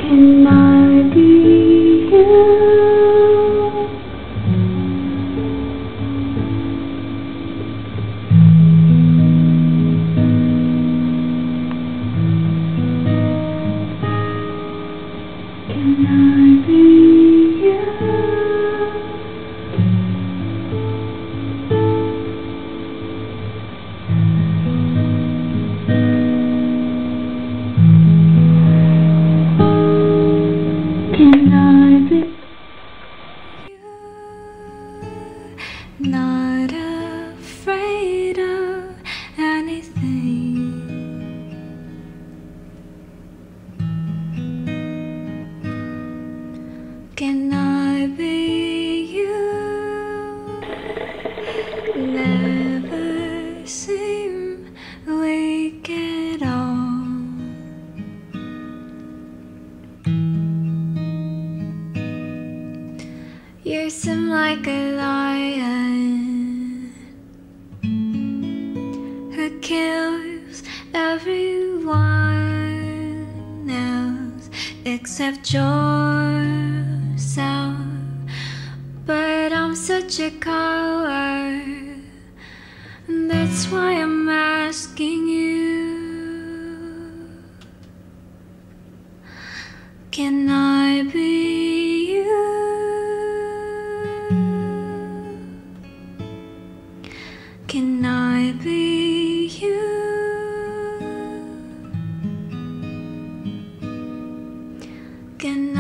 Can I be you? Can I be you? Can I be you? Not afraid of anything. Can I be you? Never seem weak at all. You seem like a lion who kills everyone else except yourself. But I'm such a coward, that's why I'm asking you. Can I be you? Can I be you? Can